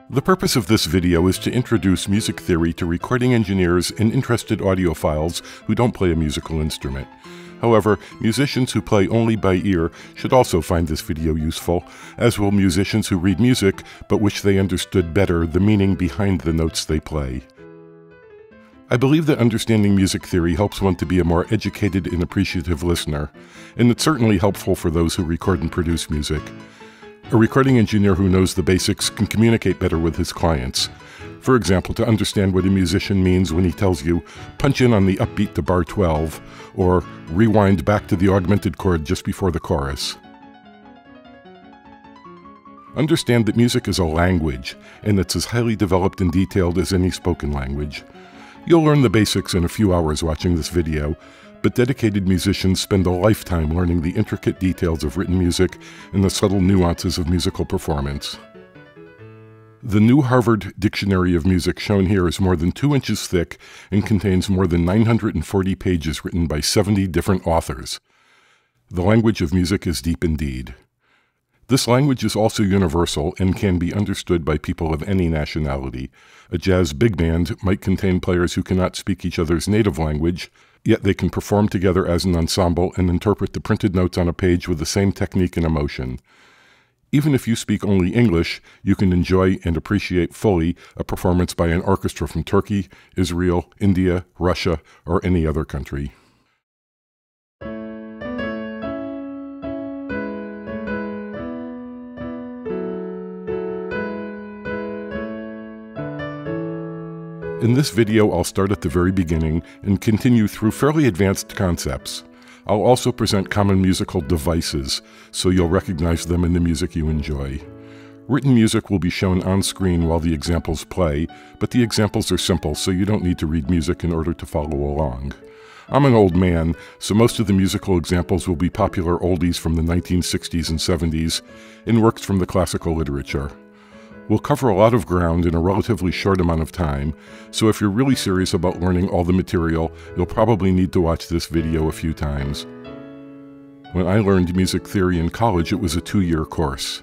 The purpose of this video is to introduce music theory to recording engineers and interested audiophiles who don't play a musical instrument. However, musicians who play only by ear should also find this video useful, as will musicians who read music but wish they understood better the meaning behind the notes they play. I believe that understanding music theory helps one to be a more educated and appreciative listener, and it's certainly helpful for those who record and produce music. A recording engineer who knows the basics can communicate better with his clients. For example, to understand what a musician means when he tells you, punch in on the upbeat to bar 12, or rewind back to the augmented chord just before the chorus. Understand that music is a language, and it's as highly developed and detailed as any spoken language. You'll learn the basics in a few hours watching this video, but dedicated musicians spend a lifetime learning the intricate details of written music and the subtle nuances of musical performance. The new Harvard Dictionary of Music shown here is more than 2 inches thick and contains more than 940 pages written by 70 different authors. The language of music is deep indeed. This language is also universal and can be understood by people of any nationality. A jazz big band might contain players who cannot speak each other's native language, yet they can perform together as an ensemble and interpret the printed notes on a page with the same technique and emotion. Even if you speak only English, you can enjoy and appreciate fully a performance by an orchestra from Turkey, Israel, India, Russia, or any other country. In this video, I'll start at the very beginning and continue through fairly advanced concepts. I'll also present common musical devices, so you'll recognize them in the music you enjoy. Written music will be shown on screen while the examples play, but the examples are simple, so you don't need to read music in order to follow along. I'm an old man, so most of the musical examples will be popular oldies from the 1960s and 70s, and works from the classical literature. We'll cover a lot of ground in a relatively short amount of time, so if you're really serious about learning all the material, you'll probably need to watch this video a few times. When I learned music theory in college, it was a 2-year course.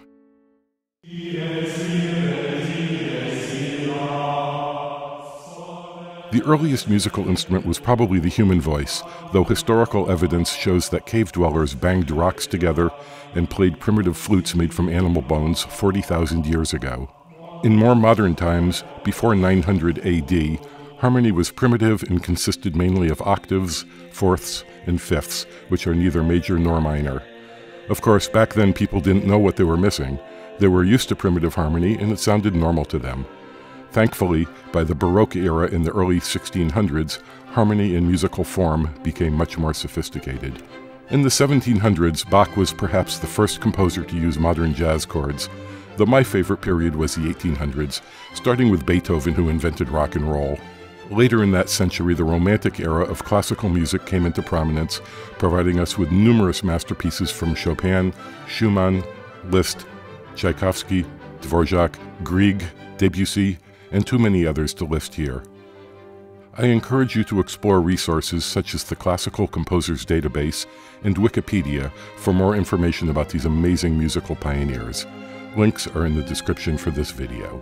The earliest musical instrument was probably the human voice, though historical evidence shows that cave dwellers banged rocks together and played primitive flutes made from animal bones 40,000 years ago. In more modern times, before 900 AD, harmony was primitive and consisted mainly of octaves, fourths, and fifths, which are neither major nor minor. Of course, back then people didn't know what they were missing. They were used to primitive harmony, and it sounded normal to them. Thankfully, by the Baroque era in the early 1600s, harmony and musical form became much more sophisticated. In the 1700s, Bach was perhaps the first composer to use modern jazz chords, though my favorite period was the 1800s, starting with Beethoven, who invented rock and roll. Later in that century, the Romantic era of classical music came into prominence, providing us with numerous masterpieces from Chopin, Schumann, Liszt, Tchaikovsky, Dvorak, Grieg, Debussy, and too many others to list here. I encourage you to explore resources such as the Classical Composers Database and Wikipedia for more information about these amazing musical pioneers. Links are in the description for this video.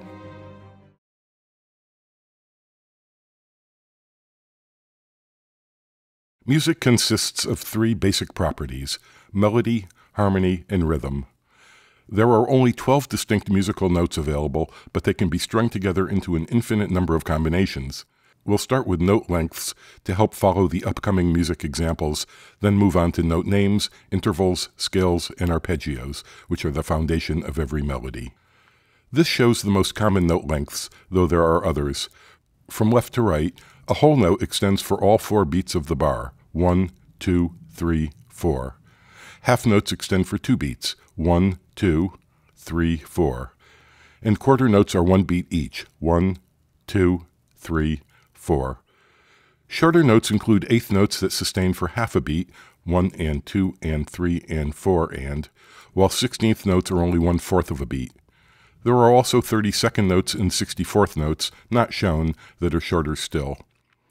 Music consists of 3 basic properties: melody, harmony, and rhythm. There are only 12 distinct musical notes available, but they can be strung together into an infinite number of combinations. We'll start with note lengths to help follow the upcoming music examples, then move on to note names, intervals, scales, and arpeggios, which are the foundation of every melody. This shows the most common note lengths, though there are others. From left to right, a whole note extends for all 4 beats of the bar: 1, 2, 3, 4. Half notes extend for 2 beats: 1, 2, 3, 4. And quarter notes are 1 beat each: 1, 2, 3, 4. Shorter notes include eighth notes that sustain for half a beat, 1 and 2 and 3 and 4 and, while 16th notes are only 1/4 of a beat. There are also 32nd notes and 64th notes, not shown, that are shorter still.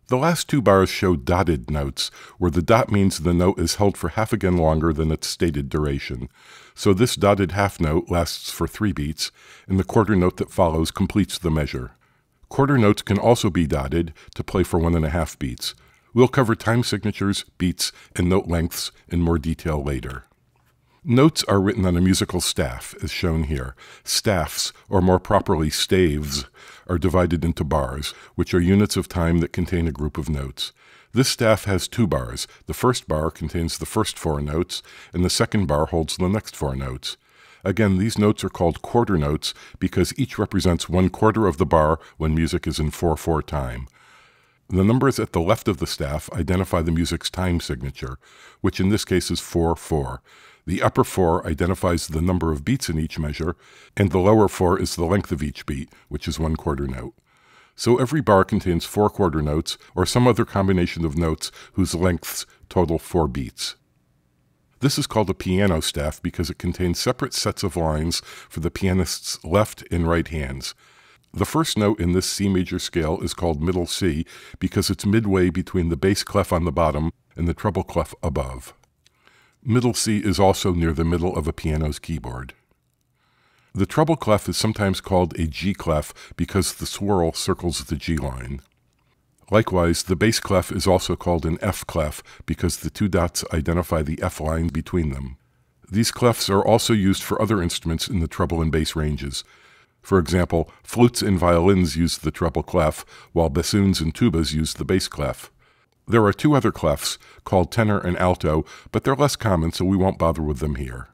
The last two bars show dotted notes, where the dot means the note is held for half again longer than its stated duration. So this dotted half note lasts for 3 beats, and the quarter note that follows completes the measure. Quarter notes can also be dotted to play for 1.5 beats. We'll cover time signatures, beats, and note lengths in more detail later. Notes are written on a musical staff, as shown here. Staffs, or more properly staves, are divided into bars, which are units of time that contain a group of notes. This staff has 2 bars. The first bar contains the first 4 notes, and the second bar holds the next 4 notes. Again, these notes are called quarter notes because each represents 1/4 of the bar when music is in 4/4 time. The numbers at the left of the staff identify the music's time signature, which in this case is 4/4. The upper 4 identifies the number of beats in each measure, and the lower 4 is the length of each beat, which is 1/4 note. So every bar contains 4 quarter notes, or some other combination of notes whose lengths total 4 beats. This is called a piano staff because it contains separate sets of lines for the pianist's left and right hands. The first note in this C major scale is called middle C because it's midway between the bass clef on the bottom and the treble clef above. Middle C is also near the middle of a piano's keyboard. The treble clef is sometimes called a G clef because the swirl circles the G line. Likewise, the bass clef is also called an F clef because the 2 dots identify the F line between them. These clefs are also used for other instruments in the treble and bass ranges. For example, flutes and violins use the treble clef, while bassoons and tubas use the bass clef. There are 2 other clefs, called tenor and alto, but they're less common, so we won't bother with them here.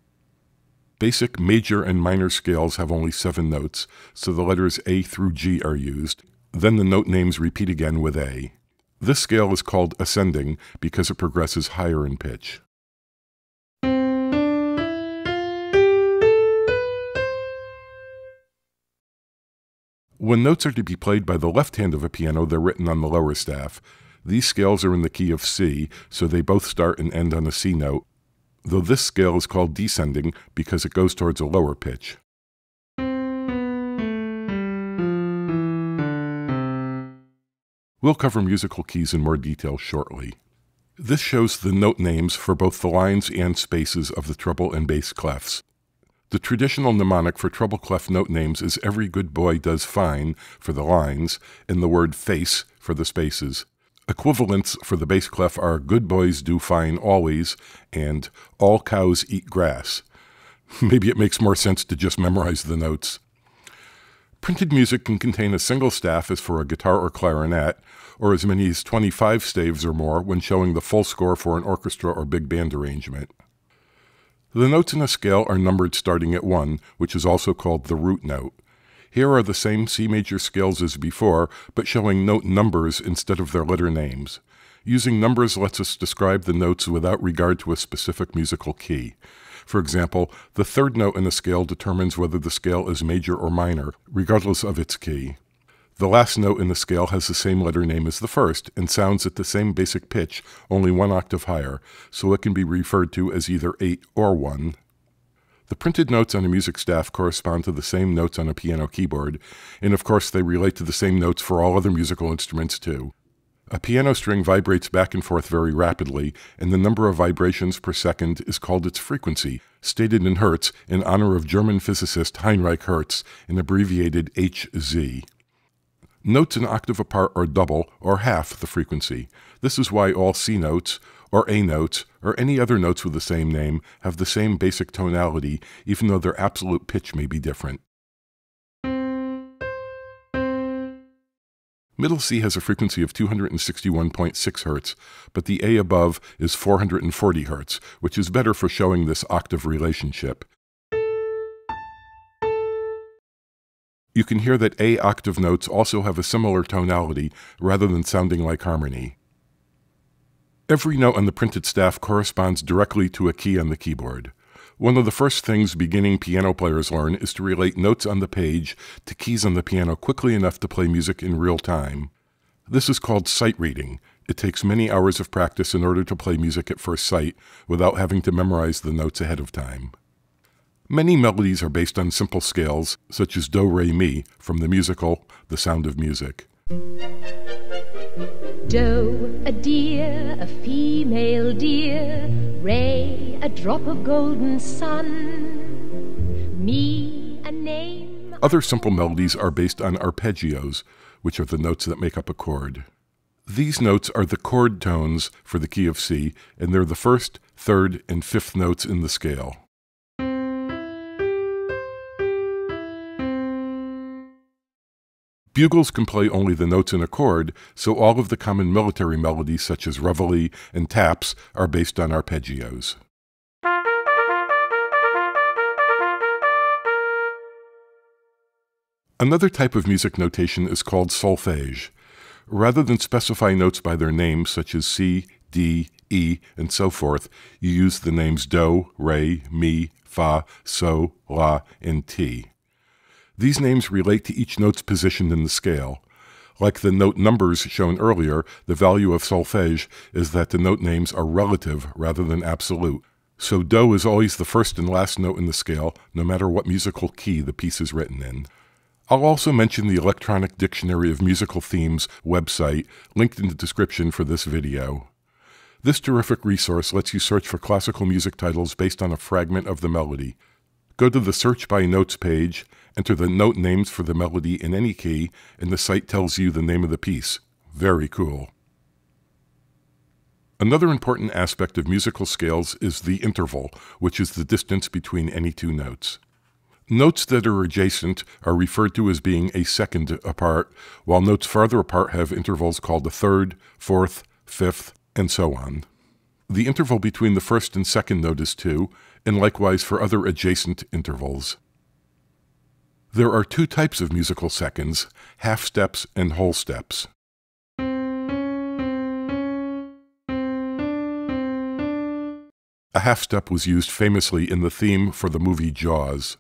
Basic major and minor scales have only 7 notes, so the letters A through G are used. Then the note names repeat again with A. This scale is called ascending because it progresses higher in pitch. When notes are to be played by the left hand of a piano, they're written on the lower staff. These scales are in the key of C, so they both start and end on a C note, though this scale is called descending because it goes towards a lower pitch. We'll cover musical keys in more detail shortly. This shows the note names for both the lines and spaces of the treble and bass clefs. The traditional mnemonic for treble clef note names is "every good boy does fine" for the lines, and the word "face" for the spaces. Equivalents for the bass clef are "good boys do fine always" and "all cows eat grass." Maybe it makes more sense to just memorize the notes. Printed music can contain a single staff as for a guitar or clarinet, or as many as 25 staves or more when showing the full score for an orchestra or big band arrangement. The notes in a scale are numbered starting at 1, which is also called the root note. Here are the same C major scales as before, but showing note numbers instead of their letter names. Using numbers lets us describe the notes without regard to a specific musical key. For example, the 3rd note in a scale determines whether the scale is major or minor, regardless of its key. The last note in the scale has the same letter name as the first and sounds at the same basic pitch, only 1 octave higher, so it can be referred to as either 8 or 1. The printed notes on a music staff correspond to the same notes on a piano keyboard, and of course they relate to the same notes for all other musical instruments too. A piano string vibrates back and forth very rapidly, and the number of vibrations per second is called its frequency, stated in Hertz in honor of German physicist Heinrich Hertz, and abbreviated Hz. Notes an octave apart are double or half the frequency. This is why all C notes, or A notes, or any other notes with the same name have the same basic tonality, even though their absolute pitch may be different. Middle C has a frequency of 261.6 Hz, but the A above is 440 Hz, which is better for showing this octave relationship. You can hear that A octave notes also have a similar tonality rather than sounding like harmony. Every note on the printed staff corresponds directly to a key on the keyboard. One of the first things beginning piano players learn is to relate notes on the page to keys on the piano quickly enough to play music in real time. This is called sight reading. It takes many hours of practice in order to play music at first sight without having to memorize the notes ahead of time. Many melodies are based on simple scales, such as Do, Re, Mi, from the musical The Sound of Music. Do, a deer, a female deer. Ray, a drop of golden sun. Me, a name. Other simple melodies are based on arpeggios, which are the notes that make up a chord. These notes are the chord tones for the key of C, and they're the first, third, and fifth notes in the scale. Bugles can play only the notes in a chord, so all of the common military melodies such as reveille and taps are based on arpeggios. Another type of music notation is called solfège. Rather than specify notes by their names such as C, D, E, and so forth, you use the names do, re, mi, fa, sol, la, and ti. These names relate to each note's position in the scale. Like the note numbers shown earlier, the value of solfège is that the note names are relative rather than absolute. So do is always the first and last note in the scale, no matter what musical key the piece is written in. I'll also mention the Electronic Dictionary of Musical Themes website, linked in the description for this video. This terrific resource lets you search for classical music titles based on a fragment of the melody. Go to the Search by Notes page, enter the note names for the melody in any key, and the site tells you the name of the piece. Very cool. Another important aspect of musical scales is the interval, which is the distance between any two notes. Notes that are adjacent are referred to as being a second apart, while notes farther apart have intervals called a third, fourth, fifth, and so on. The interval between the first and second note is 2, and likewise for other adjacent intervals. There are two types of musical seconds, half steps and whole steps. A half step was used famously in the theme for the movie Jaws.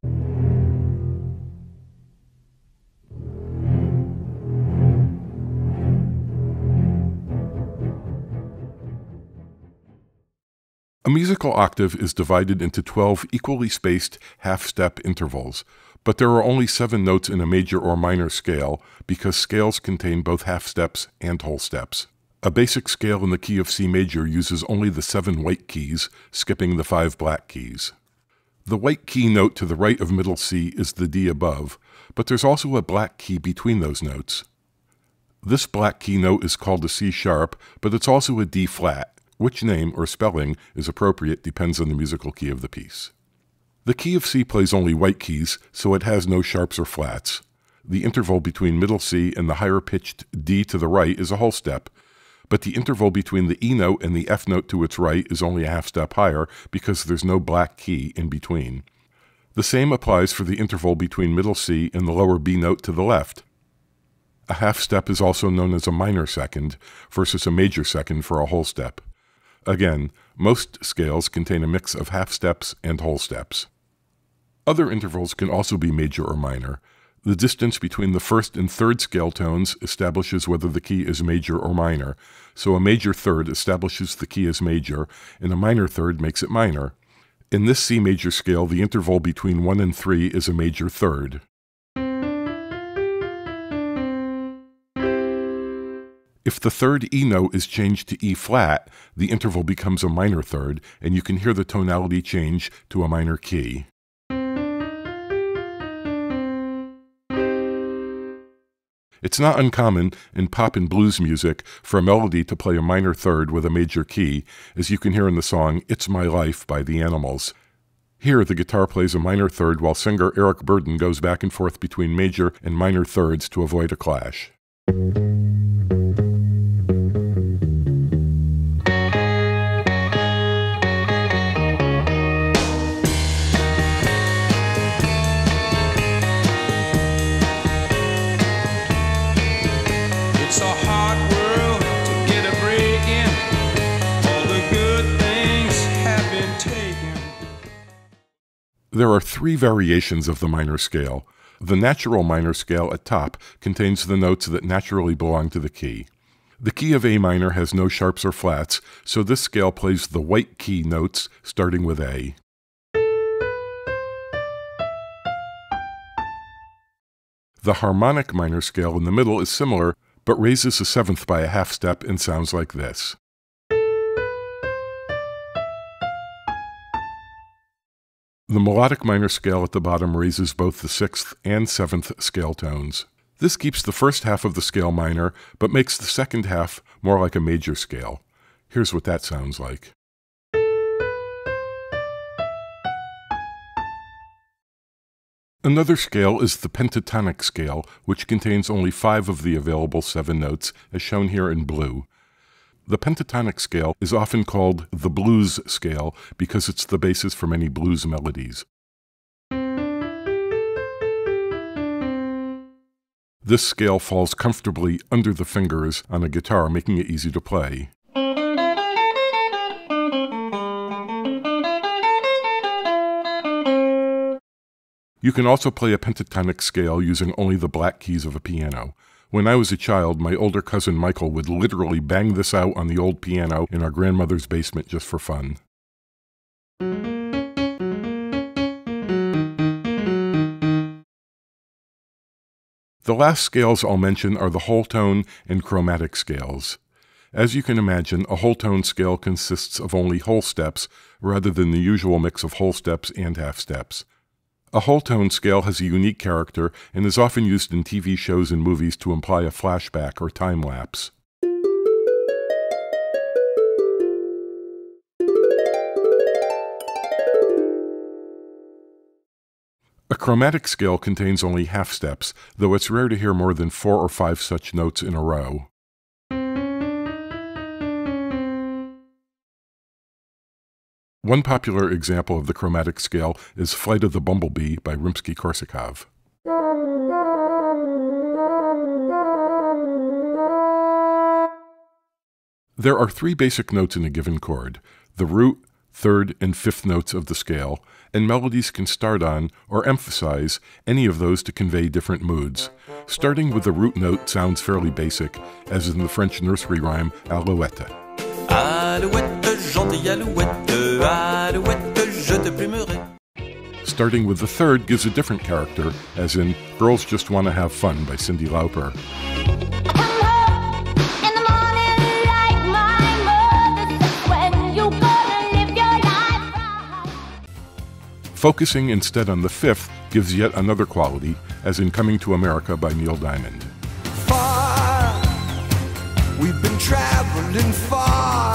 A musical octave is divided into 12 equally spaced half-step intervals, but there are only 7 notes in a major or minor scale because scales contain both half-steps and whole steps. A basic scale in the key of C major uses only the 7 white keys, skipping the 5 black keys. The white key note to the right of middle C is the D above, but there's also a black key between those notes. This black key note is called a C sharp, but it's also a D flat. Which name or spelling is appropriate depends on the musical key of the piece. The key of C plays only white keys, so it has no sharps or flats. The interval between middle C and the higher-pitched D to the right is a whole step, but the interval between the E note and the F note to its right is only a half step higher because there's no black key in between. The same applies for the interval between middle C and the lower B note to the left. A half step is also known as a minor second versus a major second for a whole step. Again, most scales contain a mix of half steps and whole steps. Other intervals can also be major or minor. The distance between the first and third scale tones establishes whether the key is major or minor, so a major third establishes the key as major, and a minor third makes it minor. In this C major scale, the interval between 1 and 3 is a major third. If the third E note is changed to E flat, the interval becomes a minor third, and you can hear the tonality change to a minor key. It's not uncommon in pop and blues music for a melody to play a minor third with a major key, as you can hear in the song "It's My Life" by The Animals. Here, the guitar plays a minor third while singer Eric Burdon goes back and forth between major and minor thirds to avoid a clash. It's a hard world to get a break in. All the good things have been taken. There are 3 variations of the minor scale. The natural minor scale at top contains the notes that naturally belong to the key. The key of A minor has no sharps or flats, so this scale plays the white key notes starting with A. The harmonic minor scale in the middle is similar, but raises a seventh by a half step and sounds like this. The melodic minor scale at the bottom raises both the sixth and seventh scale tones. This keeps the first half of the scale minor, but makes the second half more like a major scale. Here's what that sounds like. Another scale is the pentatonic scale, which contains only 5 of the available 7 notes, as shown here in blue. The pentatonic scale is often called the blues scale because it's the basis for many blues melodies. This scale falls comfortably under the fingers on a guitar, making it easy to play. You can also play a pentatonic scale using only the black keys of a piano. When I was a child, my older cousin Michael would literally bang this out on the old piano in our grandmother's basement just for fun. The last scales I'll mention are the whole tone and chromatic scales. As you can imagine, a whole tone scale consists of only whole steps rather than the usual mix of whole steps and half steps. A whole tone scale has a unique character and is often used in TV shows and movies to imply a flashback or time lapse. A chromatic scale contains only half steps, though it's rare to hear more than 4 or 5 such notes in a row. One popular example of the chromatic scale is Flight of the Bumblebee by Rimsky-Korsakov. There are 3 basic notes in a given chord, the root, third, and fifth notes of the scale, and melodies can start on or emphasize any of those to convey different moods. Starting with the root note sounds fairly basic, as in the French nursery rhyme Alouette. Alouette, gentille alouette, alouette, je te plumerai. Starting with the third gives a different character, as in Girls Just Wanna Have Fun by Cyndi Lauper. Focusing instead on the fifth gives yet another quality, as in Coming to America by Neil Diamond. Far, we've been traveling far,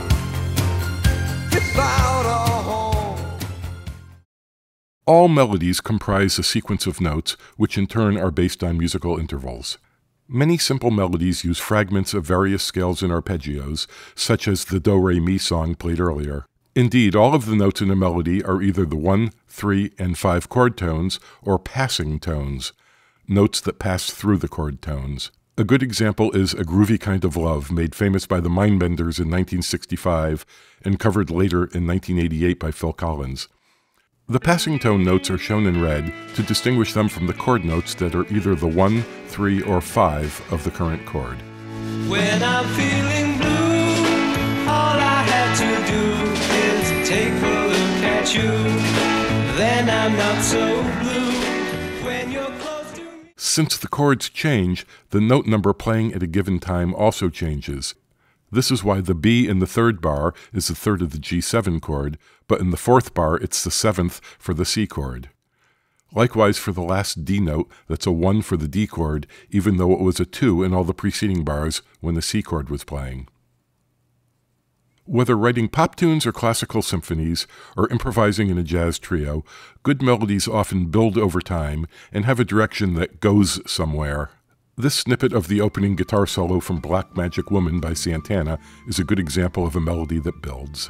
without a home. All melodies comprise a sequence of notes, which in turn are based on musical intervals. Many simple melodies use fragments of various scales and arpeggios, such as the Do-Re-Mi song played earlier. Indeed, all of the notes in a melody are either the 1, 3, and 5 chord tones, or passing tones, notes that pass through the chord tones. A good example is A Groovy Kind of Love, made famous by the Mindbenders in 1965 and covered later in 1988 by Phil Collins. The passing tone notes are shown in red to distinguish them from the chord notes that are either the 1, 3, or 5 of the current chord. When I'm feeling blue, all I have to do is take a look at you. Then I'm not so blue when you're close to me. Since the chords change, the note number playing at a given time also changes. This is why the B in the third bar is the third of the G7 chord, but in the fourth bar it's the 7th for the C chord. Likewise for the last D note, that's a 1 for the D chord, even though it was a 2 in all the preceding bars when the C chord was playing. Whether writing pop tunes or classical symphonies, or improvising in a jazz trio, good melodies often build over time and have a direction that goes somewhere. This snippet of the opening guitar solo from Black Magic Woman by Santana is a good example of a melody that builds.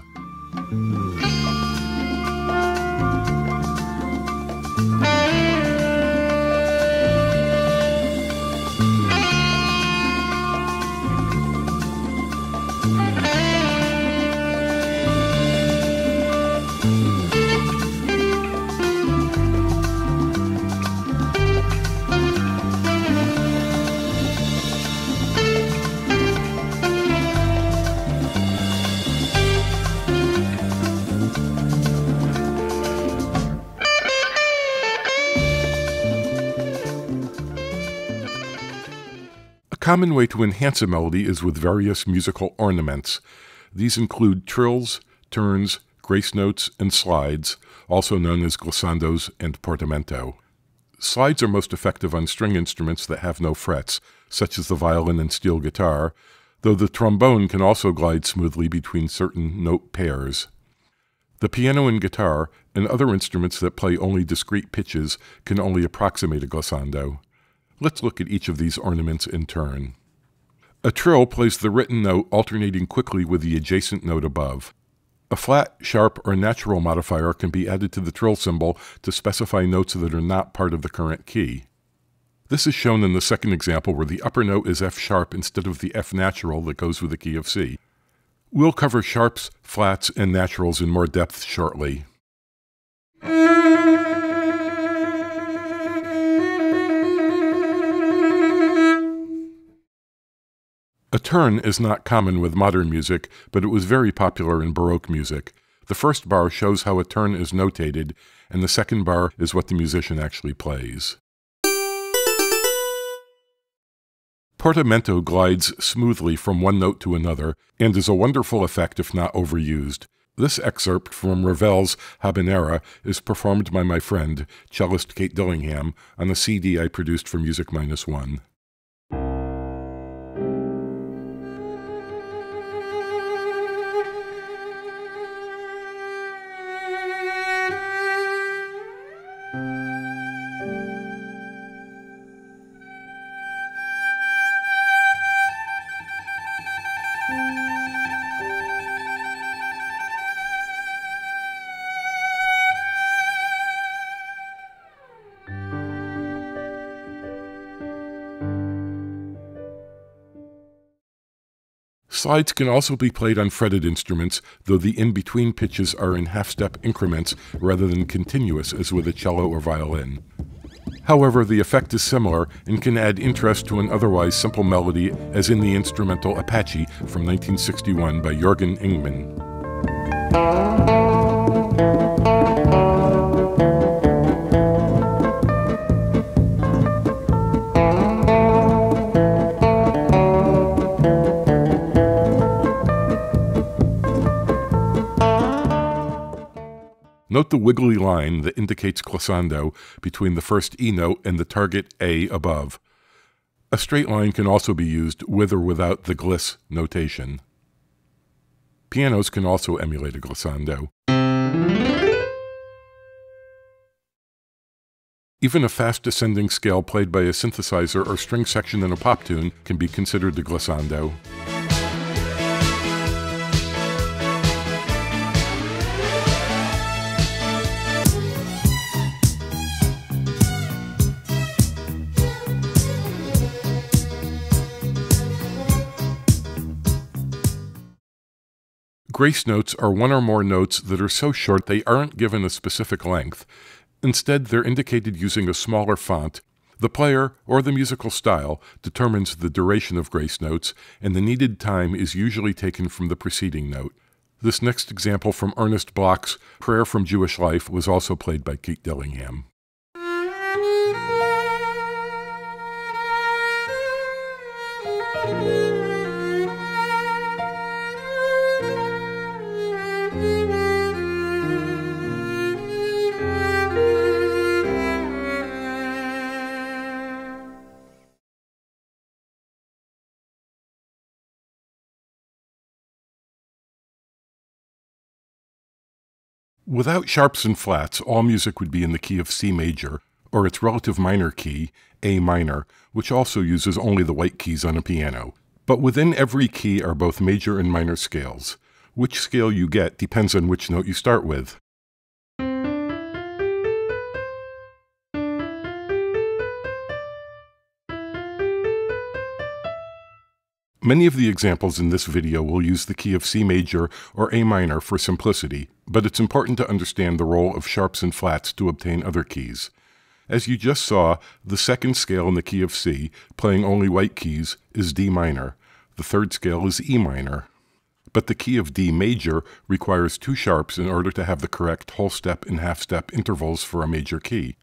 common way to enhance a melody is with various musical ornaments. These include trills, turns, grace notes, and slides, also known as glissandos and portamento. Slides are most effective on string instruments that have no frets, such as the violin and steel guitar, though the trombone can also glide smoothly between certain note pairs. The piano and guitar, and other instruments that play only discrete pitches, can only approximate a glissando. Let's look at each of these ornaments in turn. A trill plays the written note alternating quickly with the adjacent note above. A flat, sharp, or natural modifier can be added to the trill symbol to specify notes that are not part of the current key. This is shown in the second example where the upper note is F sharp instead of the F natural that goes with the key of C. We'll cover sharps, flats, and naturals in more depth shortly. A turn is not common with modern music, but it was very popular in Baroque music. The first bar shows how a turn is notated, and the second bar is what the musician actually plays. Portamento glides smoothly from one note to another, and is a wonderful effect if not overused. This excerpt from Ravel's Habanera is performed by my friend, cellist Kate Dillingham, on a CD I produced for Music-1. Slides can also be played on fretted instruments, though the in-between pitches are in half-step increments rather than continuous as with a cello or violin. However, the effect is similar and can add interest to an otherwise simple melody, as in the instrumental Apache from 1961 by Jürgen Ingmann. Note the wiggly line that indicates glissando between the first E note and the target A above. A straight line can also be used with or without the gliss notation. Pianos can also emulate a glissando. Even a fast ascending scale played by a synthesizer or string section in a pop tune can be considered a glissando. Grace notes are one or more notes that are so short they aren't given a specific length. Instead, they're indicated using a smaller font. The player, or the musical style, determines the duration of grace notes, and the needed time is usually taken from the preceding note. This next example from Ernest Bloch's Prayer from Jewish Life was also played by Kate Dillingham. Without sharps and flats, all music would be in the key of C major, or its relative minor key, A minor, which also uses only the white keys on a piano. But within every key are both major and minor scales. Which scale you get depends on which note you start with. Many of the examples in this video will use the key of C major or A minor for simplicity, but it's important to understand the role of sharps and flats to obtain other keys. As you just saw, the second scale in the key of C, playing only white keys, is D minor. The third scale is E minor. But the key of D major requires two sharps in order to have the correct whole step and half step intervals for a major key.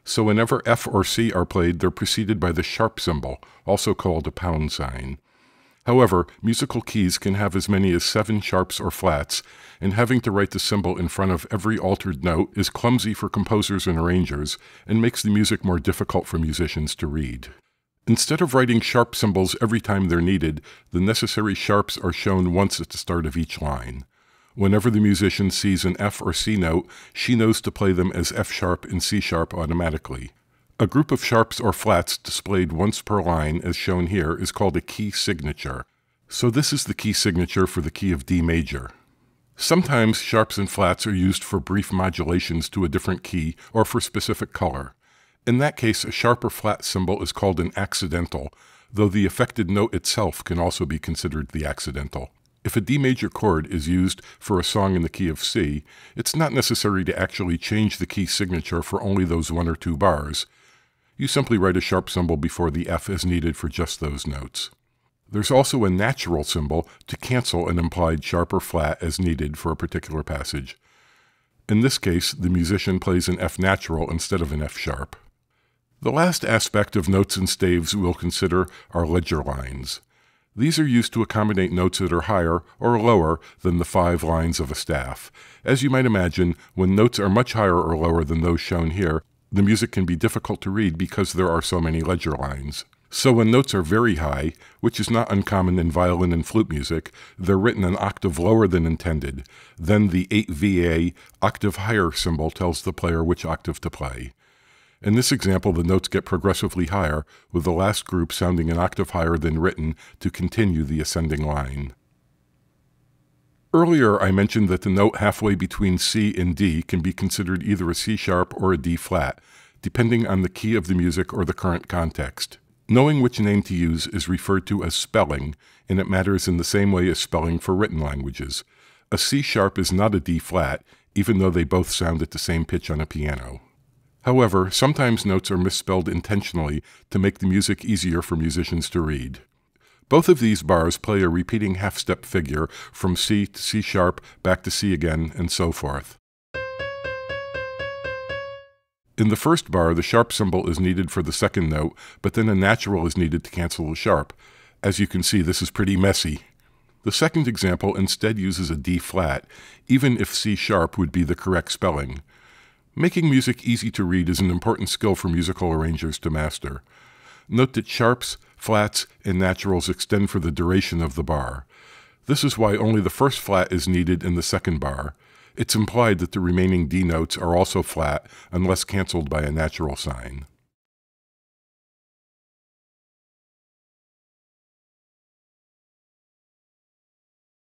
So whenever F or C are played, they're preceded by the sharp symbol, also called a pound sign. However, musical keys can have as many as 7 sharps or flats, and having to write the symbol in front of every altered note is clumsy for composers and arrangers, and makes the music more difficult for musicians to read. Instead of writing sharp symbols every time they're needed, the necessary sharps are shown once at the start of each line. Whenever the musician sees an F or C note, she knows to play them as F sharp and C sharp automatically. A group of sharps or flats displayed once per line, as shown here, is called a key signature. So this is the key signature for the key of D major. Sometimes sharps and flats are used for brief modulations to a different key or for specific color. In that case, a sharp or flat symbol is called an accidental, though the affected note itself can also be considered the accidental. If a D major chord is used for a song in the key of C, it's not necessary to actually change the key signature for only those 1 or 2 bars. You simply write a sharp symbol before the F as needed for just those notes. There's also a natural symbol to cancel an implied sharp or flat as needed for a particular passage. In this case, the musician plays an F natural instead of an F sharp. The last aspect of notes and staves we'll consider are ledger lines. These are used to accommodate notes that are higher or lower than the 5 lines of a staff. As you might imagine, when notes are much higher or lower than those shown here, the music can be difficult to read because there are so many ledger lines. So when notes are very high, which is not uncommon in violin and flute music, they're written an octave lower than intended. Then the 8VA octave higher symbol tells the player which octave to play. In this example, the notes get progressively higher, with the last group sounding an octave higher than written to continue the ascending line. Earlier, I mentioned that the note halfway between C and D can be considered either a C sharp or a D flat, depending on the key of the music or the current context. Knowing which name to use is referred to as spelling, and it matters in the same way as spelling for written languages. A C sharp is not a D flat, even though they both sound at the same pitch on a piano. However, sometimes notes are misspelled intentionally to make the music easier for musicians to read. Both of these bars play a repeating half-step figure from C to C sharp, back to C again, and so forth. In the first bar, the sharp symbol is needed for the second note, but then a natural is needed to cancel the sharp. As you can see, this is pretty messy. The second example instead uses a D flat, even if C sharp would be the correct spelling. Making music easy to read is an important skill for musical arrangers to master. Note that sharps, flats, and naturals extend for the duration of the bar. This is why only the first flat is needed in the second bar. It's implied that the remaining D notes are also flat unless cancelled by a natural sign.